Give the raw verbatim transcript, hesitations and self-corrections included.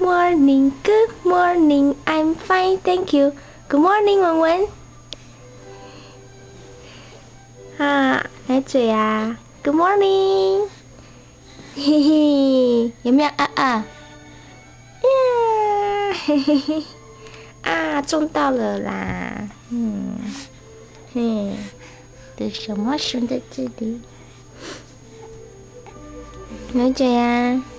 morning, good morning, I'm fine, thank you. Good morning， 文文。啊，来嘴啊 ，Good morning。嘿嘿，有没有啊啊？呀，嘿嘿嘿，啊，中到了啦。嗯，嘿，这什么熊在这里？来嘴啊。